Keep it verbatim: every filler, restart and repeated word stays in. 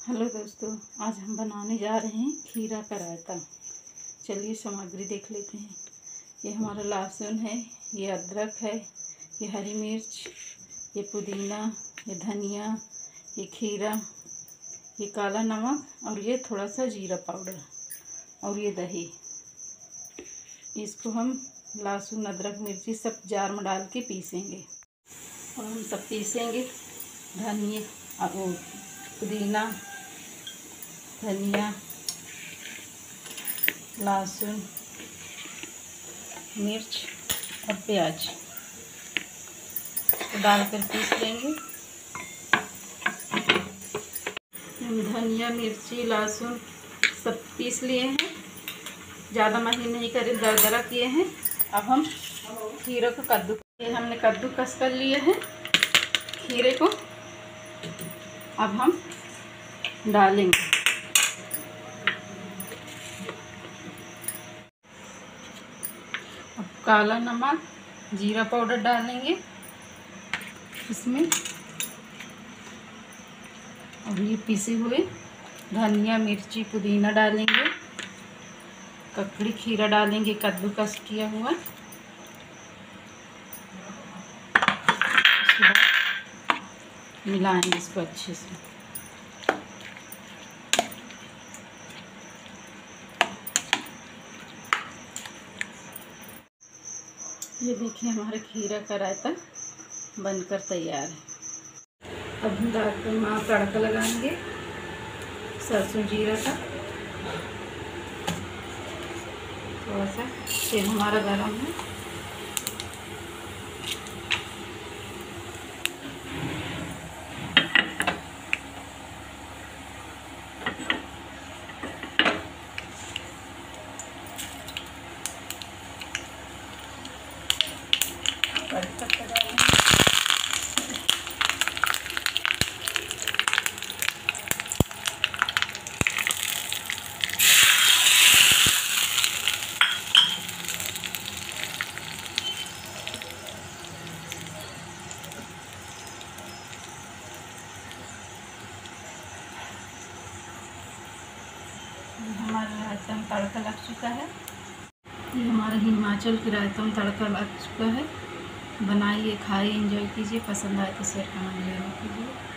Hello दोस्तों, आज हम बनाने जा रहे हैं खीरा का रायता। चलिए सामग्री देख लेते हैं। ये हमारा लहसुन है, ये अदरक है, ये हरी मिर्च, ये पुदीना, ये धनिया, ये खीरा, ये काला नमक और ये थोड़ा सा जीरा पाउडर और ये दही। इसको हम लहसुन अदरक मिर्ची सब जार में डाल के पीसेंगे और हम सब पीसेंगे। धनिया और पुदीना, धनिया, लहसुन, मिर्च और प्याज तो डालकर पीस लेंगे। हम धनिया, मिर्ची, लहसुन सब पीस लिए हैं, ज़्यादा महीन नहीं करे, दरदरा किए हैं। अब हम खीरे को कद्दू ये हमने कद्दू कस कर लिए हैं। खीरे को अब हम डालेंगे। अब काला नमक, जीरा पाउडर डालेंगे इसमें और ये पीसे हुए धनिया, मिर्ची, पुदीना डालेंगे। ककड़ी खीरा डालेंगे कद्दूकस किया हुआ। उसके बाद मिलाएंगे इसको अच्छे से। ये देखिए हमारा खीरा का रायता बनकर तैयार है। अब हम दाल को माँ तड़का लगाएंगे सरसों जीरा का। थोड़ा सा तेल हमारा गरम है। पत्ता डालेंगे। हमारा रायता में तड़का लग चुका है। ये हमारा हिमाचल के रायता में तड़का लग चुका है। बनाइए, खाइए, एंजॉय कीजिए। पसंद आए तो शेयर कमेंट जरूर कीजिए।